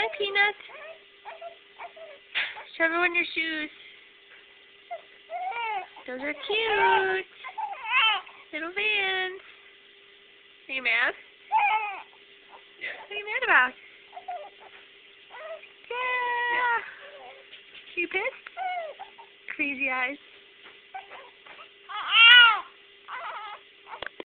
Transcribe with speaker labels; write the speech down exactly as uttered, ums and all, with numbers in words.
Speaker 1: Hi, Peanut. Show everyone your shoes. Those are cute. Little Vans. Are you mad? What are you mad about? Yeah. Are you pissed? Crazy eyes.